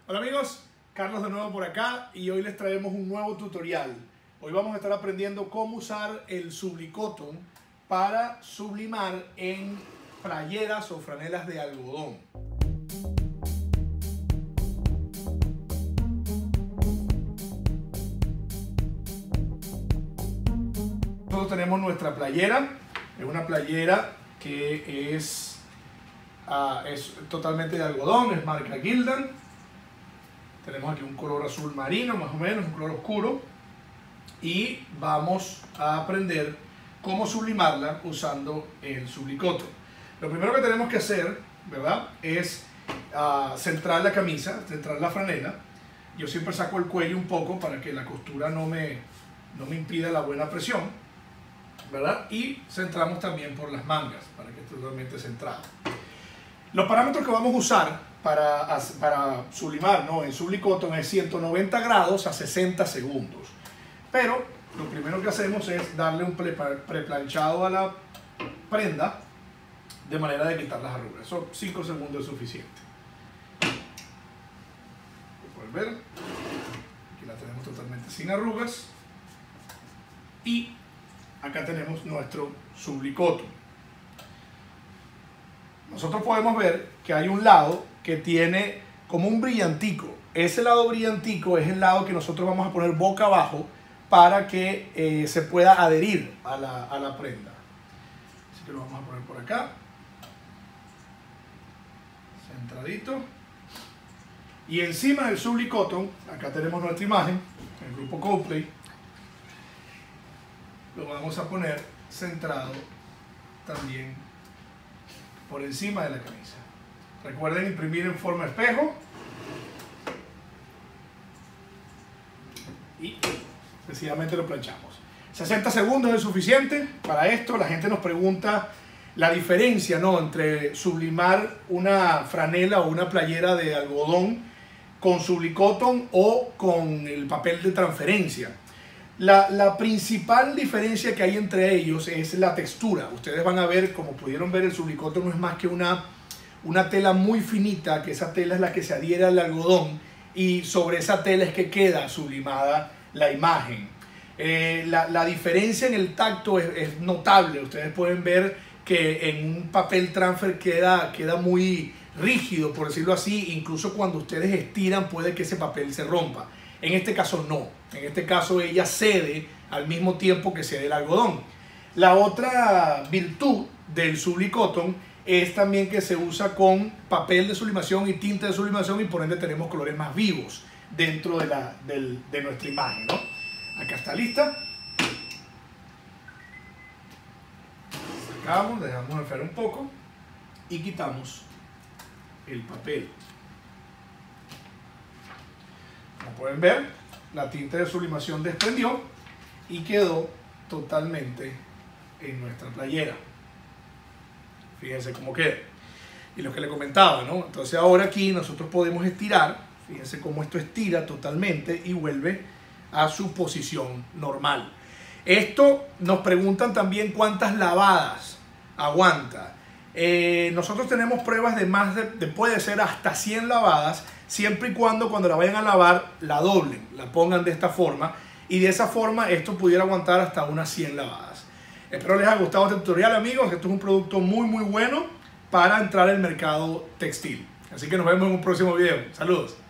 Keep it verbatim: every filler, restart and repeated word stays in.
Hola amigos, Carlos de nuevo por acá y hoy les traemos un nuevo tutorial. Hoy vamos a estar aprendiendo cómo usar el Sublicotton para sublimar en playeras o franelas de algodón. Nosotros tenemos nuestra playera, es una playera que es, uh, es totalmente de algodón, es marca Gildan. Tenemos aquí un color azul marino, más o menos, un color oscuro. Y vamos a aprender cómo sublimarla usando el Sublicotton. Lo primero que tenemos que hacer, ¿verdad?, es uh, centrar la camisa, centrar la franela. Yo siempre saco el cuello un poco para que la costura no me, no me impida la buena presión, ¿verdad? Y centramos también por las mangas para que esté totalmente centrado. Los parámetros que vamos a usar para, para sublimar, ¿no?, en Sublicotton es ciento noventa grados a sesenta segundos. Pero lo primero que hacemos es darle un preplanchado a la prenda de manera de quitar las arrugas. Son cinco segundos es suficiente. Pueden ver, aquí la tenemos totalmente sin arrugas. Y acá tenemos nuestro Sublicotton. Nosotros podemos ver que hay un lado que tiene como un brillantico. Ese lado brillantico es el lado que nosotros vamos a poner boca abajo para que eh, se pueda adherir a la, a la prenda. Así que lo vamos a poner por acá. Centradito. Y encima del Sublicotton, acá tenemos nuestra imagen, el grupo Coldplay. Lo vamos a poner centrado también por encima de la camisa. Recuerden imprimir en forma espejo y sencillamente lo planchamos. sesenta segundos es suficiente para esto. La gente nos pregunta la diferencia, ¿no?, entre sublimar una franela o una playera de algodón con Sublicotton o con el papel de transferencia. La, la principal diferencia que hay entre ellos es la textura. Ustedes van a ver, como pudieron ver, el Sublicotton no es más que una, una tela muy finita, que esa tela es la que se adhiere al algodón y sobre esa tela es que queda sublimada la imagen. Eh, la, la diferencia en el tacto es, es notable. Ustedes pueden ver que en un papel transfer queda, queda muy rígido, por decirlo así. Incluso cuando ustedes estiran puede que ese papel se rompa. En este caso no, en este caso ella cede al mismo tiempo que cede el algodón. La otra virtud del Sublicotton es también que se usa con papel de sublimación y tinta de sublimación y por ende tenemos colores más vivos dentro de, la, del, de nuestra imagen, ¿no? Acá está lista. Sacamos, dejamos enfriar un poco y quitamos el papel. Como pueden ver, la tinta de sublimación desprendió y quedó totalmente en nuestra playera. Fíjense cómo queda. Y lo que le comentaba, ¿no? Entonces ahora aquí nosotros podemos estirar. Fíjense cómo esto estira totalmente y vuelve a su posición normal. Esto nos preguntan también cuántas lavadas aguanta. Eh, nosotros tenemos pruebas de más de, de puede ser hasta cien lavadas, siempre y cuando cuando la vayan a lavar la doblen, la pongan de esta forma y de esa forma esto pudiera aguantar hasta unas cien lavadas. Espero les haya gustado este tutorial, amigos. Esto es un producto muy muy bueno para entrar al mercado textil. Así que nos vemos en un próximo video. Saludos.